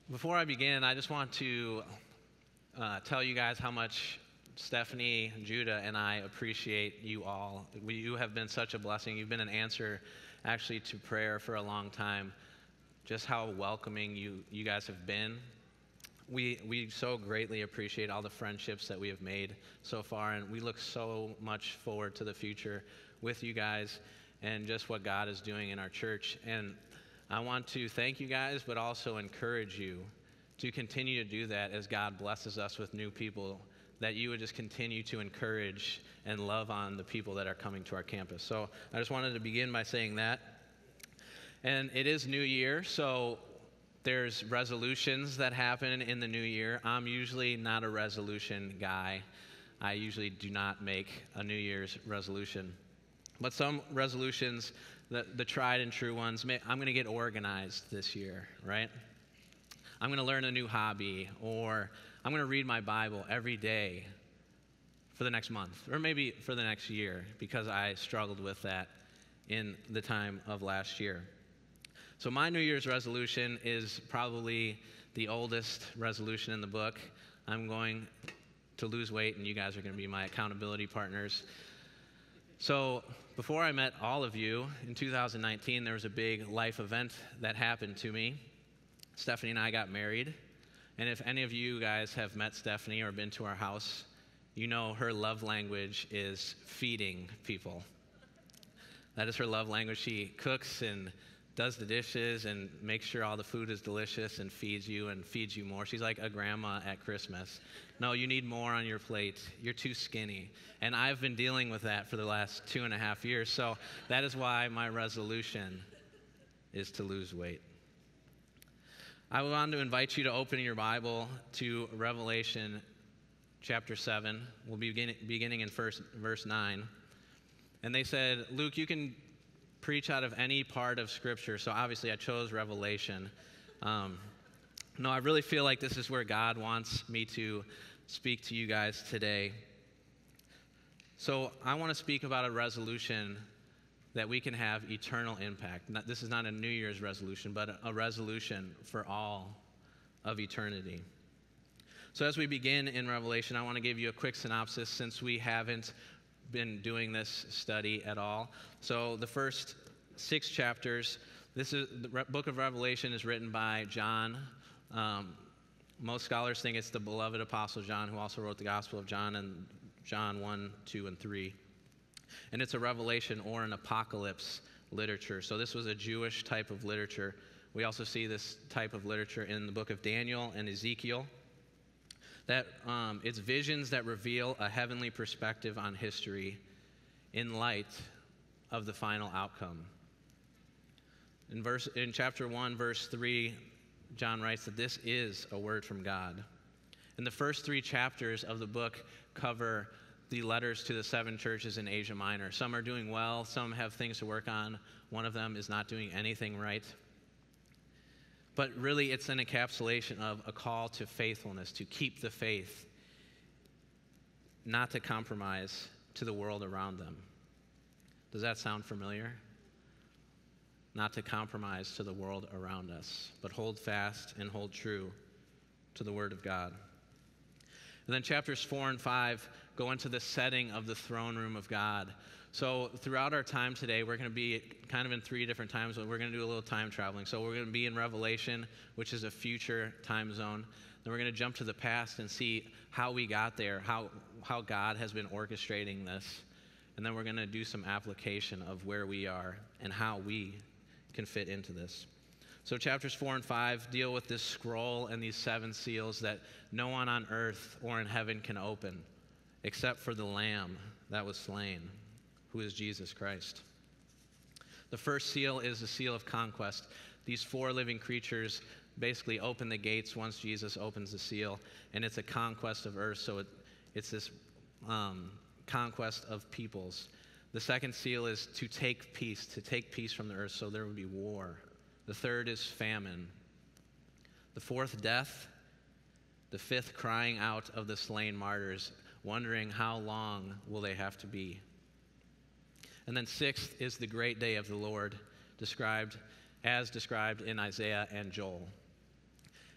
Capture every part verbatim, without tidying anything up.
Before I begin, I just want to uh, tell you guys how much Stephanie, Judah, and I appreciate you all. We, you have been such a blessing. You've been an answer, actually, to prayer for a long time. Just how welcoming you, you guys have been. We, we so greatly appreciate all the friendships that we have made so far, and we look so much forward to the future with you guys and just what God is doing in our church. And I want to thank you guys, but also encourage you to continue to do that as God blesses us with new people, that you would just continue to encourage and love on the people that are coming to our campus. So I just wanted to begin by saying that. And it is New Year, so there's resolutions that happen in the new year. I'm usually not a resolution guy. I usually do not make a New Year's resolution. But some resolutions, the, the tried and true ones, may, I'm going to get organized this year, right? I'm going to learn a new hobby, or I'm going to read my Bible every day for the next month, or maybe for the next year, because I struggled with that in the time of last year. So my New Year's resolution is probably the oldest resolution in the book. I'm going to lose weight, and you guys are going to be my accountability partners. So before I met all of you in two thousand nineteen, there was a big life event that happened to me. Stephanie and I got married. And if any of you guys have met Stephanie or been to our house, you know her love language is feeding people. That is her love language. She cooks and does the dishes and makes sure all the food is delicious and feeds you and feeds you more. She's like a grandma at Christmas. No, you need more on your plate. You're too skinny. And I've been dealing with that for the last two and a half years. So that is why my resolution is to lose weight. I want to invite you to open your Bible to Revelation chapter seven. We'll be beginning, beginning in first, verse nine. And they said, Luke, you can preach out of any part of Scripture. So obviously I chose Revelation. Um, no, I really feel like this is where God wants me to speak to you guys today. So I want to speak about a resolution that we can have eternal impact. Not, this is not a New Year's resolution, but a, a resolution for all of eternity. So as we begin in Revelation, I want to give you a quick synopsis since we haven't been doing this study at all. So the first six chapters, this is the Re- book of Revelation is written by John. Um, most scholars think it's the beloved apostle John, who also wrote the Gospel of John and John one, two, and three. And it's a revelation or an apocalypse literature. So this was a Jewish type of literature. We also see this type of literature in the book of Daniel and Ezekiel. That um, it's visions that reveal a heavenly perspective on history in light of the final outcome. In verse in chapter one, verse three, John writes that this is a word from God. And the first three chapters of the book cover the letters to the seven churches in Asia Minor. Some are doing well, some have things to work on. One of them is not doing anything right. But really, it's an encapsulation of a call to faithfulness, to keep the faith, not to compromise to the world around them. Does that sound familiar? Not to compromise to the world around us, but hold fast and hold true to the Word of God. And then chapters four and five go into the setting of the throne room of God. So throughout our time today, we're going to be kind of in three different times, but we're going to do a little time traveling. So we're going to be in Revelation, which is a future time zone. Then we're going to jump to the past and see how we got there, how, how God has been orchestrating this. And then we're going to do some application of where we are and how we can fit into this. So chapters four and five deal with this scroll and these seven seals that no one on earth or in heaven can open, except for the Lamb that was slain, who is Jesus Christ. The first seal is the seal of conquest. These four living creatures basically open the gates once Jesus opens the seal, and it's a conquest of earth, so it, it's this um, conquest of peoples. The second seal is to take peace, to take peace from the earth, so there would be war. The third is famine. The fourth, death. The fifth, crying out of the slain martyrs, wondering how long will they have to be. And then sixth is the great day of the Lord, described as described in Isaiah and Joel.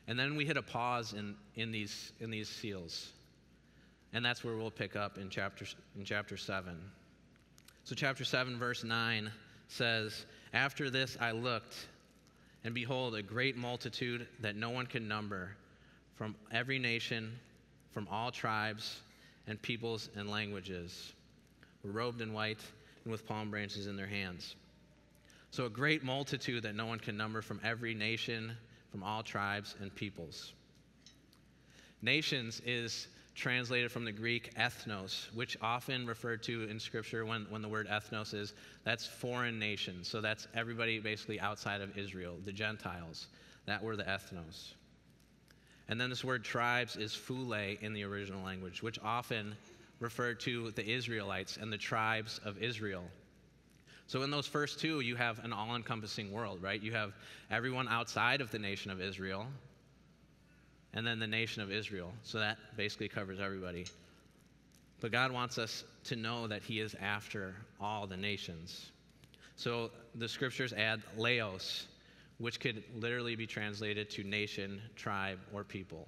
And then we hit a pause in, in, these, in these seals. And that's where we'll pick up in chapter, in chapter seven. So chapter seven, verse nine says, "After this I looked, and behold, a great multitude that no one could number, from every nation, from all tribes and peoples and languages, were robed in white and with palm branches in their hands." So a great multitude that no one can number, from every nation, from all tribes and peoples. Nations is translated from the Greek ethnos, which often referred to in Scripture when, when the word ethnos is, that's foreign nations. So that's everybody basically outside of Israel, the Gentiles. That were the ethnos. And then this word tribes is phule in the original language, which often referred to the Israelites and the tribes of Israel. So in those first two, you have an all-encompassing world, right? You have everyone outside of the nation of Israel, and then the nation of Israel. So that basically covers everybody. But God wants us to know that he is after all the nations. So the scriptures add laos, which could literally be translated to nation, tribe, or people.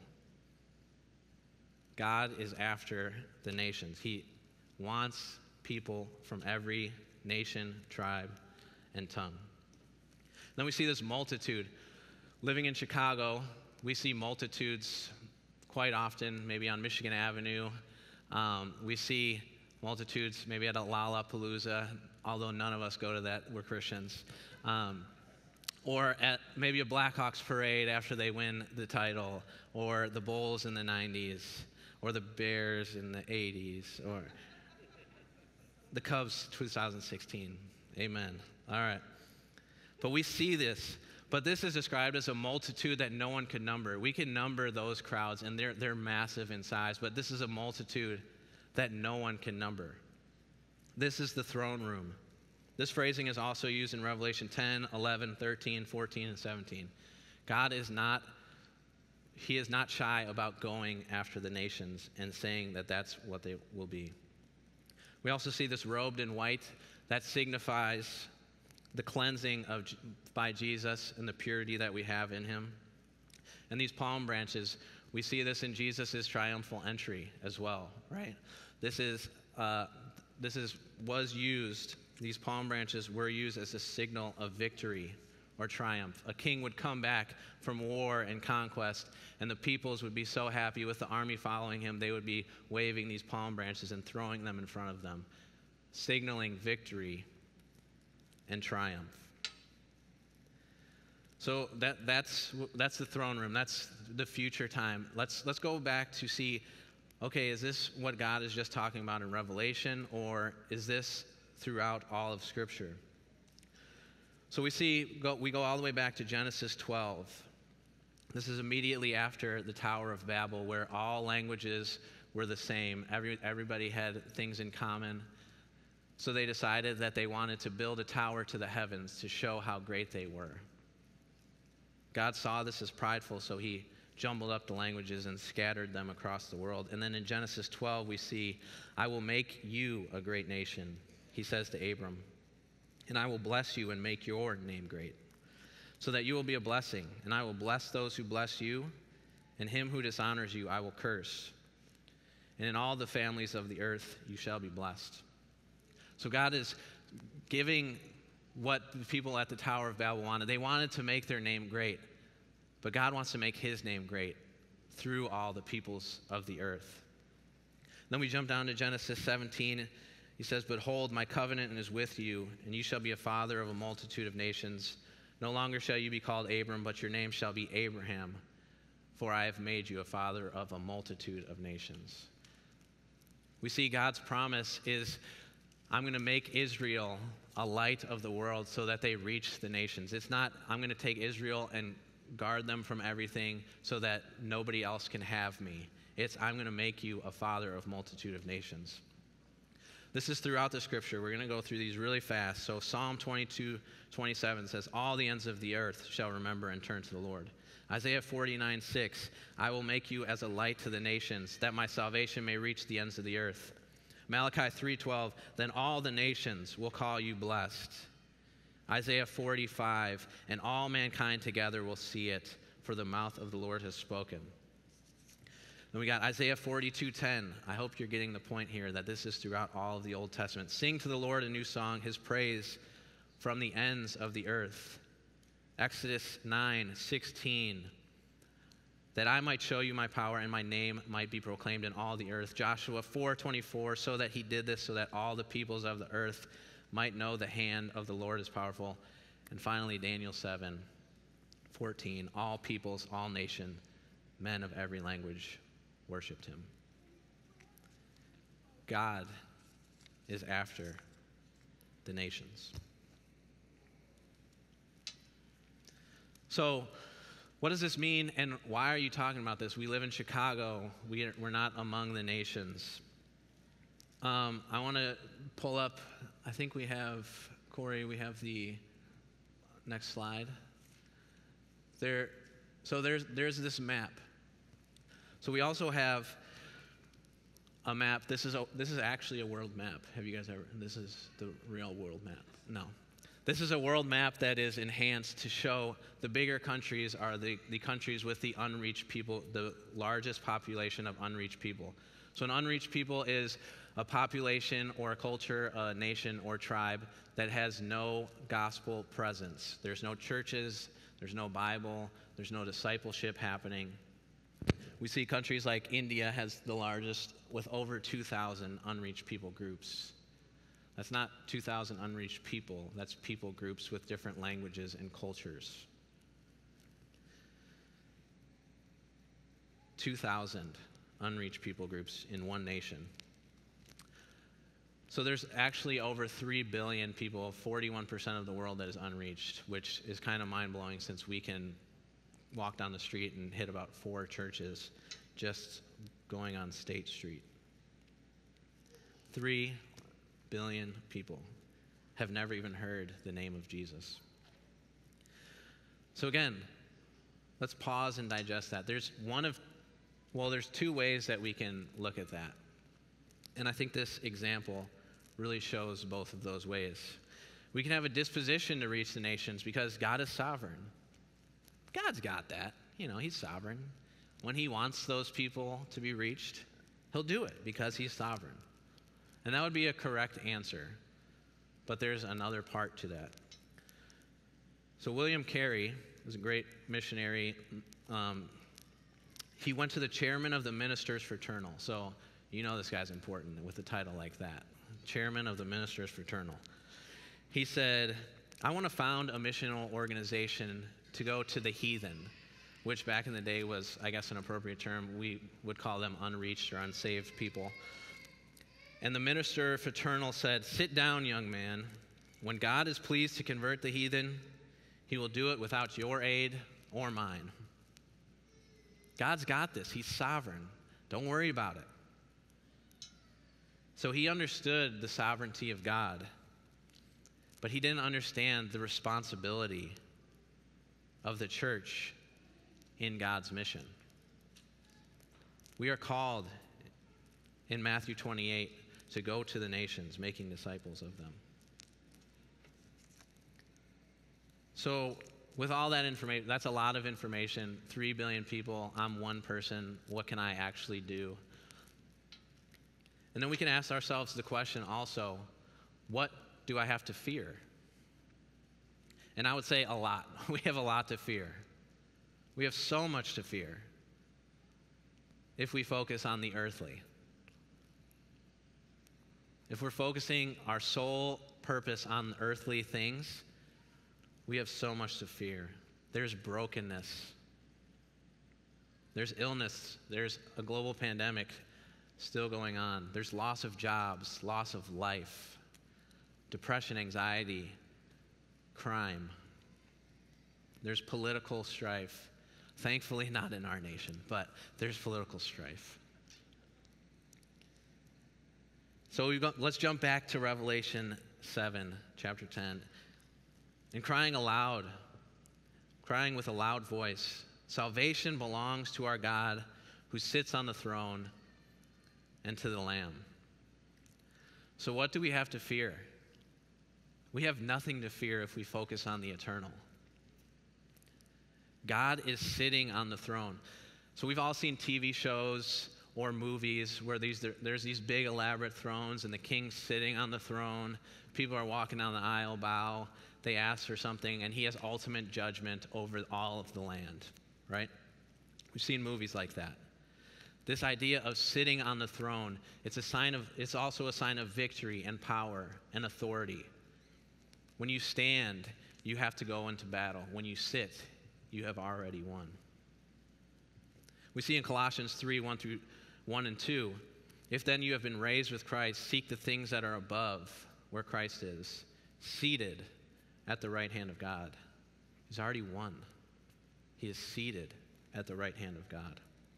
God is after the nations. He wants people from every nation, tribe, and tongue. Then we see this multitude. Living in Chicago, we see multitudes quite often, maybe on Michigan Avenue. Um, we see multitudes maybe at a Lollapalooza, although none of us go to that, we're Christians. Um, or at maybe a Blackhawks parade after they win the title, or the Bulls in the nineties, or the Bears in the eighties, or the Cubs two thousand sixteen. Amen. All right. But we see this. But this is described as a multitude that no one could number. We can number those crowds, and they're, they're massive in size, but this is a multitude that no one can number. This is the throne room. This phrasing is also used in Revelation ten, eleven, thirteen, fourteen, and seventeen. God is not, he is not shy about going after the nations and saying that that's what they will be. We also see this robed in white. That signifies the cleansing of by Jesus and the purity that we have in him. And these palm branches, we see this in Jesus' triumphal entry as well, right? This is uh, this is was used. These palm branches were used as a signal of victory or triumph. A king would come back from war and conquest, and the peoples would be so happy with the army following him, they would be waving these palm branches and throwing them in front of them, signaling victory and triumph. So that, that's, that's the throne room. That's the future time. Let's, let's go back to see, okay, is this what God is just talking about in Revelation, or is this throughout all of Scripture? So we see, go, we go all the way back to Genesis twelve. This is immediately after the Tower of Babel, where all languages were the same. Every, everybody had things in common. So they decided that they wanted to build a tower to the heavens to show how great they were. God saw this as prideful, so he jumbled up the languages and scattered them across the world. And then in Genesis twelve, we see, "I will make you a great nation," he says to Abram, "and I will bless you and make your name great, so that you will be a blessing. And I will bless those who bless you, and him who dishonors you I will curse. And in all the families of the earth you shall be blessed." So God is giving what the people at the Tower of Babel wanted. They wanted to make their name great, but God wants to make his name great through all the peoples of the earth. Then we jump down to Genesis seventeen. He says, "Behold, my covenant is with you, and you shall be a father of a multitude of nations. No longer shall you be called Abram, but your name shall be Abraham, for I have made you a father of a multitude of nations." We see God's promise is, I'm going to make Israel a light of the world so that they reach the nations. It's not, I'm going to take Israel and guard them from everything so that nobody else can have me. It's, I'm going to make you a father of multitude of nations. This is throughout the Scripture. We're going to go through these really fast. So Psalm twenty-two, twenty-seven says, "All the ends of the earth shall remember and turn to the Lord." Isaiah forty-nine, six, "I will make you as a light to the nations, that my salvation may reach the ends of the earth." Malachi three, twelve, "Then all the nations will call you blessed." Isaiah forty-five, "And all mankind together will see it, for the mouth of the Lord has spoken. Then we got Isaiah forty-two ten. I hope you're getting the point here that this is throughout all of the Old Testament. Sing to the Lord a new song, his praise from the ends of the earth. Exodus nine sixteen. That I might show you my power and my name might be proclaimed in all the earth. Joshua four twenty-four, so that he did this so that all the peoples of the earth might know the hand of the Lord is powerful. And finally, Daniel seven fourteen, all peoples, all nations, men of every language worshiped him. God is after the nations. So, what does this mean, and why are you talking about this? We live in Chicago. We are, we're not among the nations. Um, I want to pull up, I think we have, Corey, we have the next slide. There, so there's, there's this map. So we also have a map. This is, a, this is actually a world map. Have you guys ever, this is the real world map. No. This is a world map that is enhanced to show the bigger countries are the, the countries with the unreached people, the largest population of unreached people. So an unreached people is a population or a culture, a nation or tribe that has no gospel presence. There's no churches, there's no Bible, there's no discipleship happening. We see countries like India has the largest with over two thousand unreached people groups. That's not two thousand unreached people. That's people groups with different languages and cultures. two thousand unreached people groups in one nation. So there's actually over three billion people, forty-one percent of the world that is unreached, which is kind of mind-blowing since we can walk down the street and hit about four churches just going on State Street. Three billion people have never even heard the name of Jesus. So again, let's pause and digest that. There's one of, well, there's two ways that we can look at that. And I think this example really shows both of those ways. We can have a disposition to reach the nations because God is sovereign. God's got that. You know, he's sovereign. When he wants those people to be reached, he'll do it because he's sovereign. And that would be a correct answer. But there's another part to that. So William Carey was a great missionary. Um, he went to the chairman of the Ministers Fraternal. So you know this guy's important with a title like that. Chairman of the Ministers Fraternal. He said, I want to found a missional organization to go to the heathen, which back in the day was, I guess, an appropriate term. We would call them unreached or unsaved people. And the minister fraternal said, sit down, young man. When God is pleased to convert the heathen, he will do it without your aid or mine. God's got this. He's sovereign. Don't worry about it. So he understood the sovereignty of God, but he didn't understand the responsibility of the church in God's mission. We are called in Matthew twenty-eight to go to the nations, making disciples of them. So with all that information, that's a lot of information, three billion people, I'm one person, what can I actually do? And then we can ask ourselves the question also, what do I have to fear? And I would say a lot. We have a lot to fear. We have so much to fear if we focus on the earthly. If we're focusing our sole purpose on earthly things, we have so much to fear. There's brokenness. There's illness. There's a global pandemic still going on. There's loss of jobs, loss of life, depression, anxiety, crime. There's political strife. Thankfully, not in our nation, but there's political strife. So we go, let's jump back to Revelation seven, chapter ten. And crying aloud, crying with a loud voice, salvation belongs to our God who sits on the throne and to the Lamb. So what do we have to fear? We have nothing to fear if we focus on the eternal. God is sitting on the throne. So we've all seen T V shows or movies where these, there's these big elaborate thrones and the king's sitting on the throne. People are walking down the aisle, bow. They ask for something, and he has ultimate judgment over all of the land, right? We've seen movies like that. This idea of sitting on the throne, it's a sign of, it's also a sign of victory and power and authority. When you stand, you have to go into battle. When you sit, you have already won. We see in Colossians three, one through one and two, if then you have been raised with Christ, seek the things that are above, where Christ is, seated at the right hand of God. He's already won. He is seated at the right hand of God.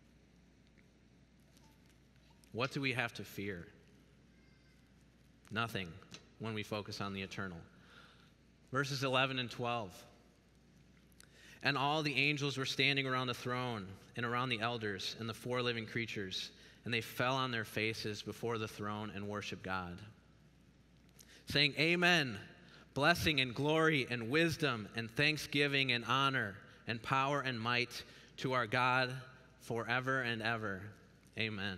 What do we have to fear? Nothing when we focus on the eternal. Verses eleven and twelve. And all the angels were standing around the throne and around the elders and the four living creatures, and they fell on their faces before the throne and worshiped God, saying, Amen, blessing and glory and wisdom and thanksgiving and honor and power and might to our God forever and ever. Amen.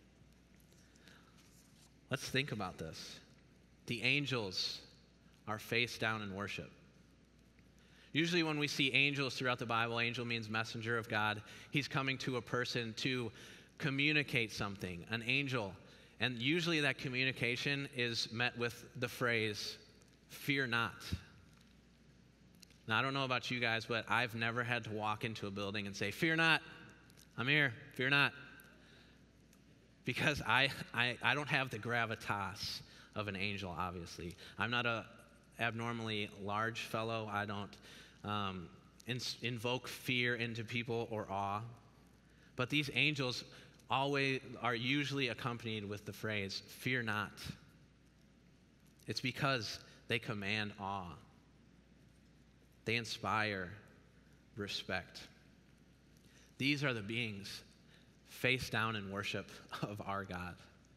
Let's think about this. The angels are face down in worship. Usually when we see angels throughout the Bible, angel means messenger of God. He's coming to a person to communicate something, an angel. And usually that communication is met with the phrase, fear not. Now, I don't know about you guys, but I've never had to walk into a building and say, fear not, I'm here, fear not. Because I, I, I don't have the gravitas of an angel, obviously. I'm not a abnormally large fellow. I don't um, in, invoke fear into people or awe. But these angels always are usually accompanied with the phrase, fear not. It's because they command awe. They inspire respect. These are the beings face down in worship of our God.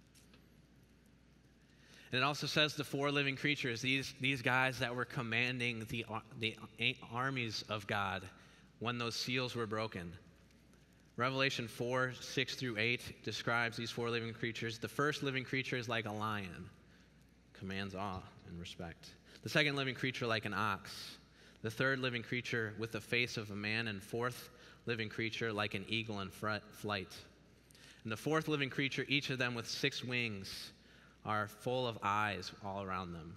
And it also says the four living creatures, these, these guys that were commanding the, the armies of God when those seals were broken. Revelation four, six through eight describes these four living creatures. The first living creature is like a lion, commands awe and respect. The second living creature like an ox. The third living creature with the face of a man, and fourth living creature like an eagle in flight. And the fourth living creature, each of them with six wings, are full of eyes all around them.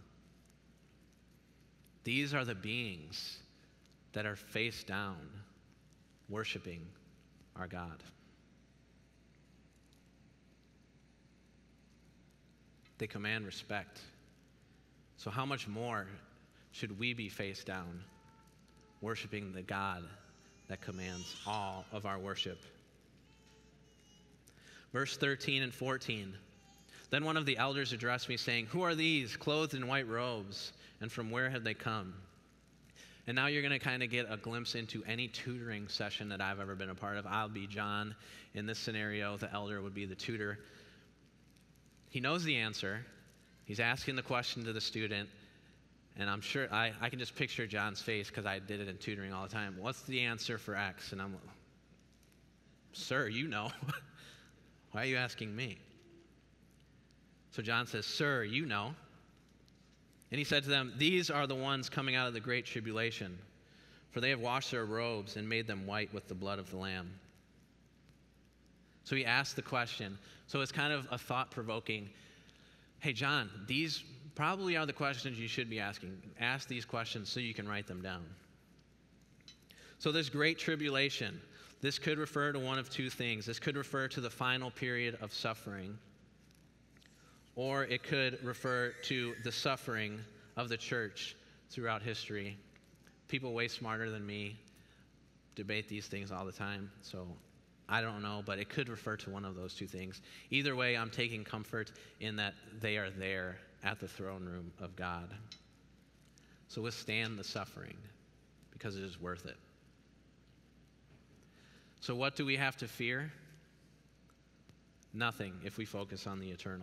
These are the beings that are face down, worshiping our God. They command respect. So how much more should we be face down, worshiping the God that commands all of our worship? Verse thirteen and fourteen. Then one of the elders addressed me, saying, Who are these, clothed in white robes, and from where have they come? And now you're going to kind of get a glimpse into any tutoring session that I've ever been a part of. I'll be John. In this scenario, the elder would be the tutor. He knows the answer. He's asking the question to the student. And I'm sure, I, I can just picture John's face because I did it in tutoring all the time. What's the answer for X? And I'm, sir, you know. Why are you asking me? So John says, Sir, you know. And he said to them, These are the ones coming out of the great tribulation, for they have washed their robes and made them white with the blood of the Lamb. So he asked the question. So it's kind of a thought-provoking, hey, John, these probably are the questions you should be asking. Ask these questions so you can write them down. So this great tribulation, this could refer to one of two things. This could refer to the final period of suffering, or it could refer to the suffering of the church throughout history. People way smarter than me debate these things all the time, so I don't know, but it could refer to one of those two things. Either way, I'm taking comfort in that they are there at the throne room of God. So withstand the suffering because it is worth it. So what do we have to fear? Nothing if we focus on the eternal.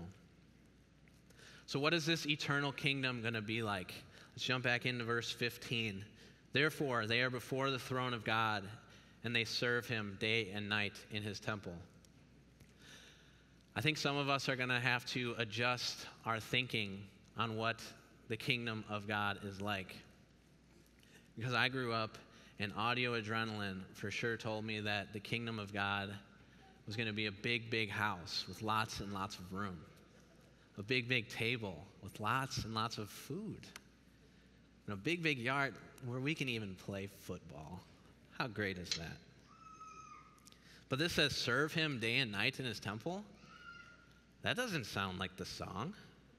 So what is this eternal kingdom going to be like? Let's jump back into verse fifteen. Therefore, they are before the throne of God, and they serve him day and night in his temple. I think some of us are going to have to adjust our thinking on what the kingdom of God is like. Because I grew up, and audio adrenaline for sure told me that the kingdom of God was going to be a big, big house with lots and lots of room. A big, big table with lots and lots of food. And a big, big yard where we can even play football. How great is that? But this says, serve him day and night in his temple? That doesn't sound like the song.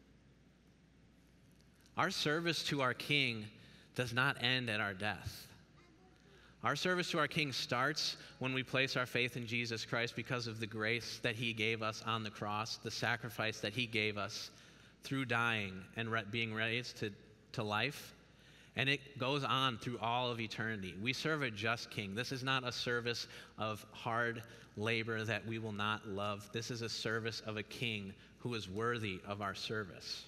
Our service to our King does not end at our death. Our service to our King starts when we place our faith in Jesus Christ because of the grace that he gave us on the cross, the sacrifice that he gave us through dying and re- being raised to, to life. And it goes on through all of eternity. We serve a just King. This is not a service of hard labor that we will not love. This is a service of a King who is worthy of our service.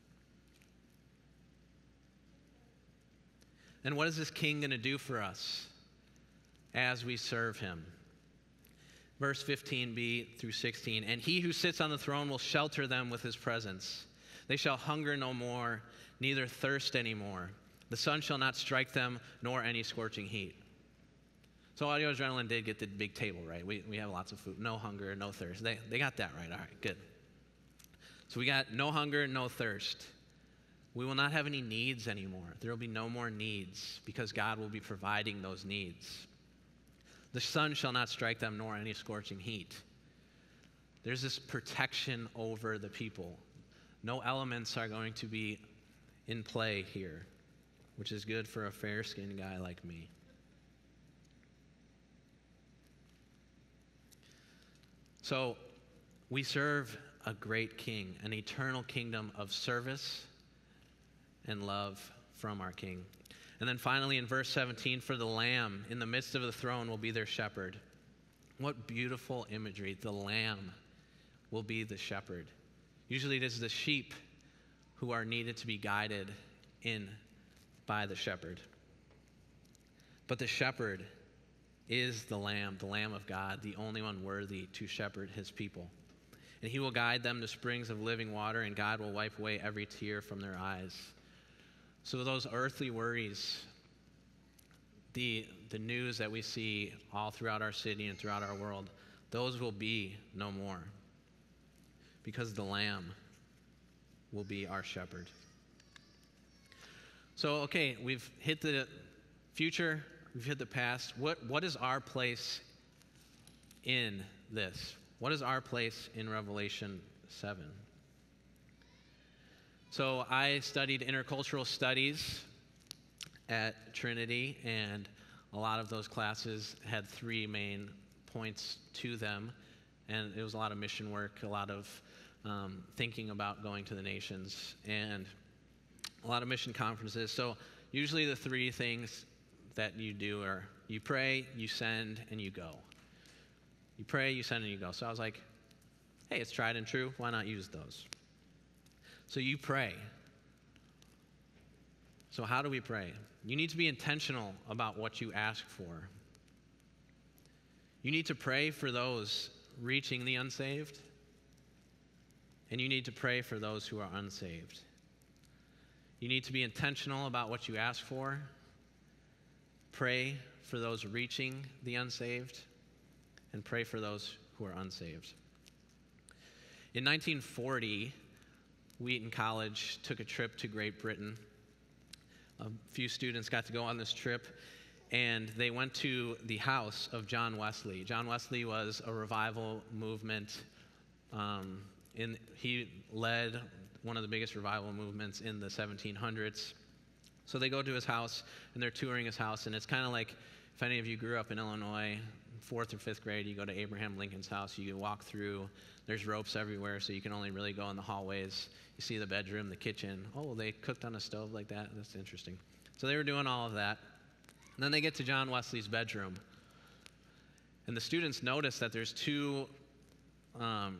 And what is this King going to do for us as we serve him? Verse fifteen b through sixteen, and he who sits on the throne will shelter them with his presence. They shall hunger no more, neither thirst anymore. The sun shall not strike them, nor any scorching heat. So Audio Adrenaline did get the big table right. We, we have lots of food. No hunger, no thirst. They, they got that right. All right, good. So we got no hunger, no thirst. We will not have any needs anymore. There will be no more needs because God will be providing those needs. The sun shall not strike them, nor any scorching heat. There's this protection over the people. No elements are going to be in play here, which is good for a fair-skinned guy like me. So we serve a great King, an eternal kingdom of service and love from our King. And then finally in verse seventeen, for the Lamb in the midst of the throne will be their shepherd. What beautiful imagery. The Lamb will be the shepherd. Usually it is the sheep who are needed to be guided in by the shepherd. But the shepherd is the Lamb, the Lamb of God, the only one worthy to shepherd his people. And he will guide them to springs of living water, and God will wipe away every tear from their eyes. So those earthly worries, the, the news that we see all throughout our city and throughout our world, those will be no more because the Lamb will be our shepherd. So, okay, we've hit the future, we've hit the past. What, what is our place in this? What is our place in Revelation seven? So I studied intercultural studies at Trinity, and a lot of those classes had three main points to them, and it was a lot of mission work, a lot of um, thinking about going to the nations, and a lot of mission conferences. So usually the three things that you do are you pray, you send, and you go. You pray, you send, and you go. So I was like, hey, it's tried and true. Why not use those? So you pray. So how do we pray? You need to be intentional about what you ask for. You need to pray for those reaching the unsaved, and you need to pray for those who are unsaved. You need to be intentional about what you ask for. Pray for those reaching the unsaved, and pray for those who are unsaved. In nineteen forty, Wheaton College took a trip to Great Britain. A few students got to go on this trip, and they went to the house of John Wesley. John Wesley was a revival movement. Um, in, he led one of the biggest revival movements in the seventeen hundreds. So they go to his house, and they're touring his house, and it's kind of like if any of you grew up in Illinois, fourth or fifth grade, you go to Abraham Lincoln's house, you walk through, there's ropes everywhere, so you can only really go in the hallways. You see the bedroom, the kitchen. Oh, they cooked on a stove like that? That's interesting. So they were doing all of that. And then they get to John Wesley's bedroom. And the students notice that there's two, um,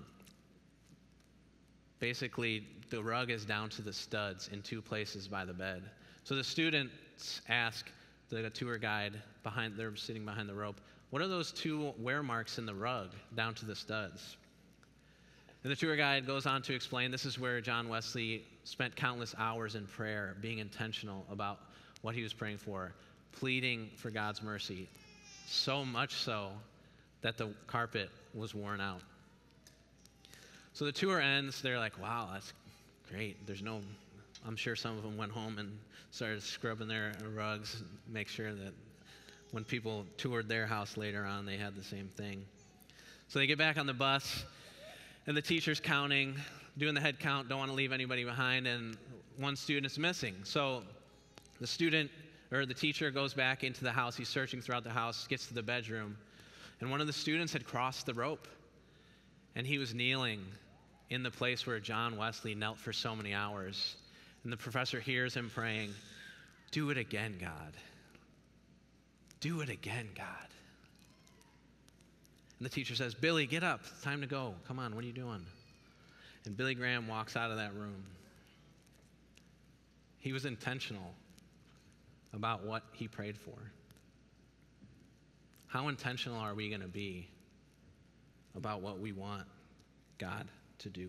basically the rug is down to the studs in two places by the bed. So the students ask, the tour guide, behind, they're sitting behind the rope, what are those two wear marks in the rug down to the studs? And the tour guide goes on to explain this is where John Wesley spent countless hours in prayer, being intentional about what he was praying for, pleading for God's mercy, so much so that the carpet was worn out. So the tour ends, they're like, wow, that's great. There's no, I'm sure some of them went home and started scrubbing their rugs, make sure that when people toured their house later on, they had the same thing. So they get back on the bus, and the teacher's counting, doing the head count, don't want to leave anybody behind, and one student's missing. So the student, or the teacher goes back into the house, he's searching throughout the house, gets to the bedroom, and one of the students had crossed the rope, and he was kneeling in the place where John Wesley knelt for so many hours. And the professor hears him praying, "Do it again, God. Do it again, God." And the teacher says, "Billy, get up. It's time to go. Come on, what are you doing?" And Billy Graham walks out of that room. He was intentional about what he prayed for. How intentional are we going to be about what we want God to do?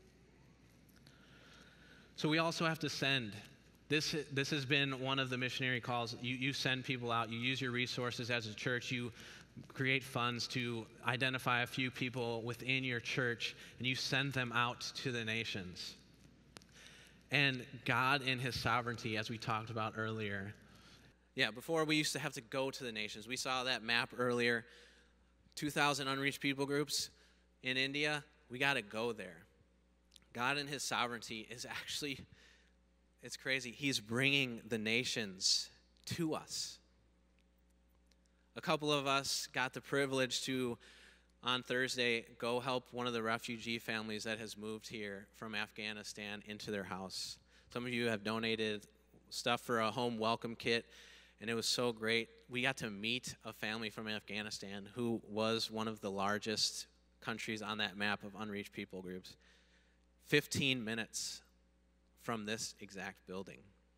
So we also have to send. This, this has been one of the missionary calls. You, you send people out. You use your resources as a church. You create funds to identify a few people within your church, and you send them out to the nations. And God in his sovereignty, as we talked about earlier. Yeah, before we used to have to go to the nations. We saw that map earlier. two thousand unreached people groups in India. We got to go there. God in his sovereignty is actually, it's crazy. He's bringing the nations to us. A couple of us got the privilege to, on Thursday, go help one of the refugee families that has moved here from Afghanistan into their house. Some of you have donated stuff for a home welcome kit, and it was so great. We got to meet a family from Afghanistan who was one of the largest countries on that map of unreached people groups. fifteen minutes from this exact building.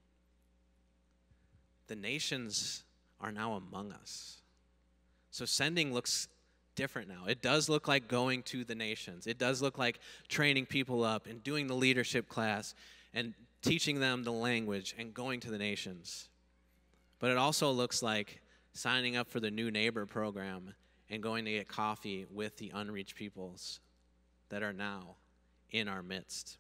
The nations are now among us. So sending looks different now. It does look like going to the nations. It does look like training people up and doing the leadership class and teaching them the language and going to the nations. But it also looks like signing up for the New Neighbor program and going to get coffee with the unreached peoples that are now in our midst.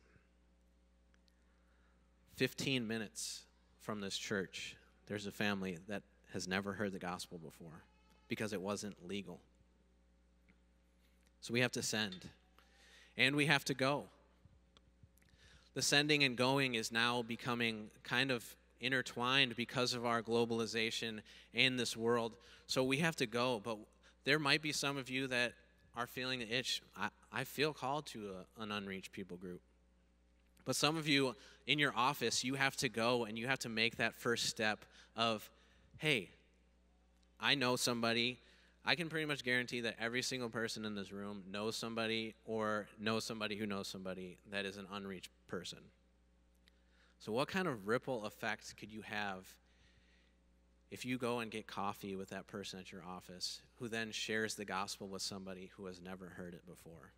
fifteen minutes from this church, there's a family that has never heard the gospel before because it wasn't legal. So we have to send, and we have to go. The sending and going is now becoming kind of intertwined because of our globalization and this world. So we have to go, but there might be some of you that are feeling the itch. I, I feel called to a, an unreached people group. But some of you in your office, you have to go and you have to make that first step of, hey, I know somebody. I can pretty much guarantee that every single person in this room knows somebody or knows somebody who knows somebody that is an unreached person. So what kind of ripple effect could you have if you go and get coffee with that person at your office who then shares the gospel with somebody who has never heard it before?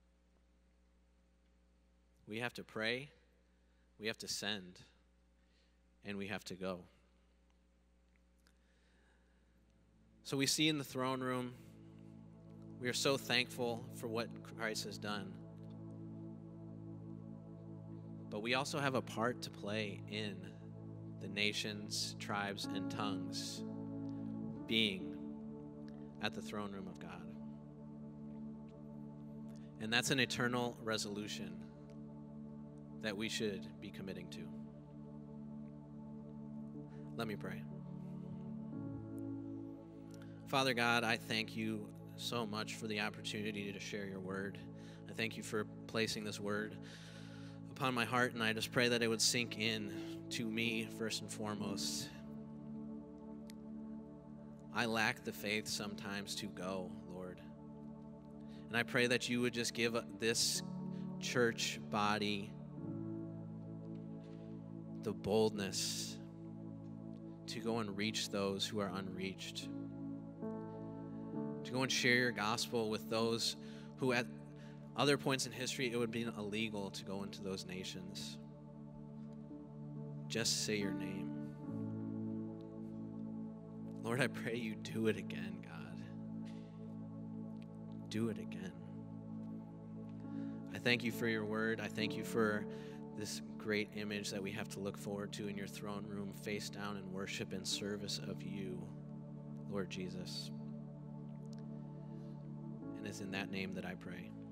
We have to pray, we have to send, and we have to go. So we see in the throne room, we are so thankful for what Christ has done. But we also have a part to play in the nations, tribes, and tongues being at the throne room of God. And that's an eternal resolution that we should be committing to. Let me pray. Father God, I thank you so much for the opportunity to share your word. I thank you for placing this word upon my heart, and I just pray that it would sink in to me first and foremost. I lack the faith sometimes to go, Lord. And I pray that you would just give this church body the boldness to go and reach those who are unreached, to go and share your gospel with those who at other points in history it would be illegal to go into those nations. Just say your name. Lord, I pray you do it again, God. Do it again. I thank you for your word. I thank you for this great image that we have to look forward to in your throne room, face down in worship and service of you, Lord Jesus. And it's in that name that I pray.